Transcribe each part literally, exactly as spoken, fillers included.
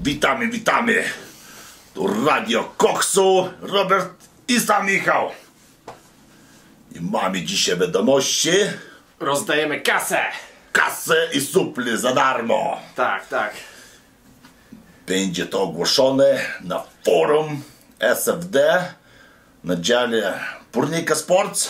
Witamy, witamy. Tu Radio Koksu, Robert i sam Michał. I mamy dzisiaj wiadomości. Rozdajemy kasę. Kasę i supli za darmo. Tak, tak. Będzie to ogłoszone na forum S F D na dziale Burnyka Sports.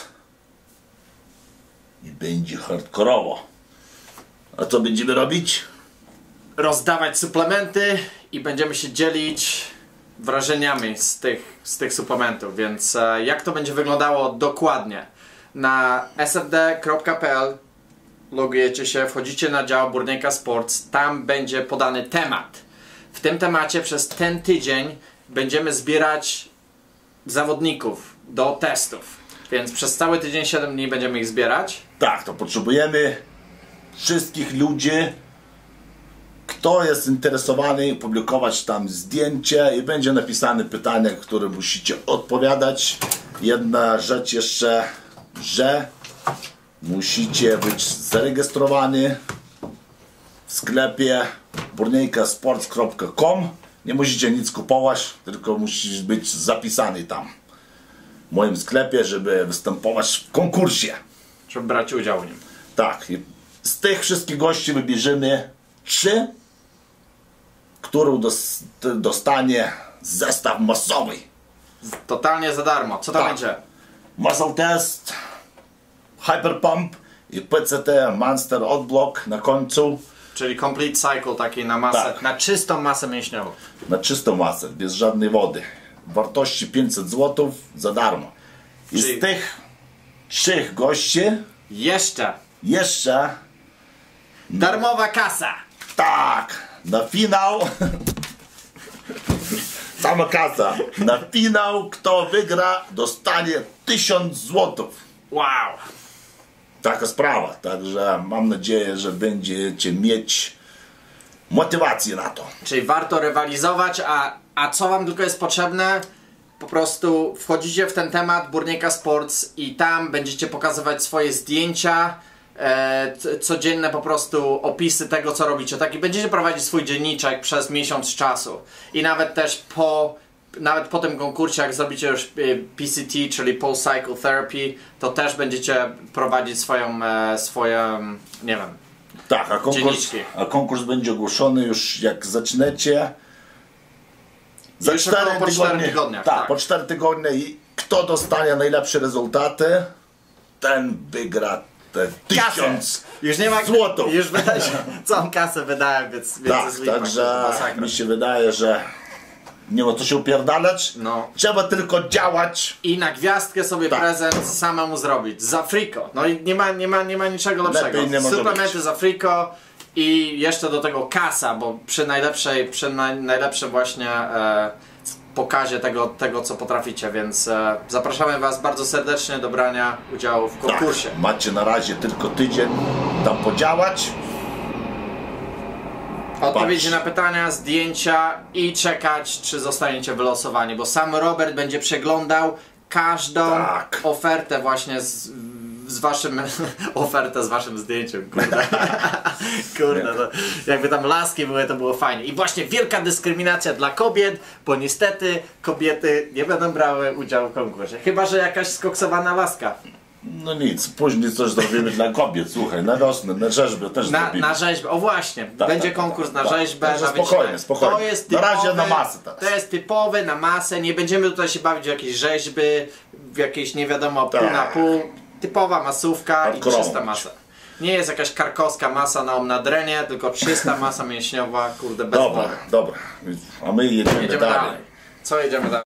I będzie hardkorowo. A co będziemy robić? Rozdawać suplementy i będziemy się dzielić wrażeniami z tych, z tych suplementów, więc e, jak to będzie wyglądało dokładnie? Na s f d kropka p l logujecie się, wchodzicie na dział Burnyka Sports, tam będzie podany temat. W tym temacie przez ten tydzień będziemy zbierać zawodników do testów, więc przez cały tydzień, siedem dni będziemy ich zbierać. Tak, to potrzebujemy wszystkich ludzi, kto jest interesowany, publikować tam zdjęcie i będzie napisane pytanie, które musicie odpowiadać. Jedna rzecz jeszcze, że musicie być zarejestrowani w sklepie burnyka sports kropka com. Nie musicie nic kupować, tylko musisz być zapisany tam w moim sklepie, żeby występować w konkursie. Żeby brać udział w nim. Tak, i z tych wszystkich gości wybierzemy trzy, którą dos dostanie zestaw masowy. Totalnie za darmo. Co to Tak. będzie? Muscle Test, Hyper Pump i P C T Monster Odblock na końcu. Czyli complete cycle taki na masę, Tak. na czystą masę mięśniową. Na czystą masę, bez żadnej wody. Wartości pięćset złotych za darmo. I Czyli- z tych trzech gości Jeszcze jeszcze darmowa kasa. tak, na finał sama kasa. Na finał kto wygra dostanie tysiąc złotych. Wow. Taka sprawa, także mam nadzieję, że będziecie mieć motywację na to. Czyli warto rywalizować, a, a co wam tylko jest potrzebne? Po prostu wchodzicie w ten temat Burnyka Sports i tam będziecie pokazywać swoje zdjęcia, e, c- codzienne po prostu opisy tego, co robicie. Tak, i będziecie prowadzić swój dzienniczek przez miesiąc czasu. I nawet też po, nawet po tym konkursie, jak zrobicie już e, P C T, czyli Pulse Cycle Therapy, to też będziecie prowadzić swoją, e, swoje, nie wiem, Tak, a konkurs, Dzienniczki. a konkurs będzie ogłoszony już jak zaczniecie. Za Już cztery około po czterech tygodnie. tygodniach, Tak, tak. po cztery tygodnie i kto dostanie najlepsze rezultaty, ten wygra te tysiąc Już nie ma złotych. Już wydaje się, całą kasę wydałem, więc, więc Tak, jest lipa, także masakra. mi się wydaje, że nie ma co się upierdalać. No. Trzeba tylko działać. I na gwiazdkę sobie Tak. prezent samemu zrobić. Za friko. No i nie ma, nie ma, nie ma niczego lepszego. Lepiej nie może Suplementy być. za friko i jeszcze do tego kasa, bo przy najlepszej, przy naj, najlepszym właśnie e, pokazie tego, tego, co potraficie, więc e, zapraszamy was bardzo serdecznie do brania udziału w konkursie. Tak, macie na razie tylko tydzień tam podziałać. Odpowiedzi Patrz. na pytania, zdjęcia i czekać, czy zostaniecie wylosowani, bo sam Robert będzie przeglądał każdą Tak. ofertę właśnie z, z waszym ofertę z waszym zdjęciem. Kurde, kurde to, jakby tam laski były, to było fajnie. I właśnie wielka dyskryminacja dla kobiet, bo niestety kobiety nie będą brały udziału w konkursie. Chyba że jakaś skoksowana laska. No nic, później coś zrobimy dla kobiet, słuchaj, na wiosnę, na rzeźbę też Na, zrobimy. na rzeźbę, o właśnie, Tak, będzie tak, konkurs tak, na tak. rzeźbę, Także na spokojnie, wycinanie. spokojnie. To jest Na typowy, razie na masę teraz. To jest typowy na masę, nie będziemy tutaj się bawić w jakieś rzeźby, w jakieś nie wiadomo pół Tak. na pół. Typowa masówka i Hardkorowo. czysta masa. Nie jest jakaś karkowska masa na omnadrenie, tylko czysta masa mięśniowa, kurde, bez Dobra, wody. dobra, a my jedziemy, Jedziemy dalej. dalej. Co jedziemy dalej?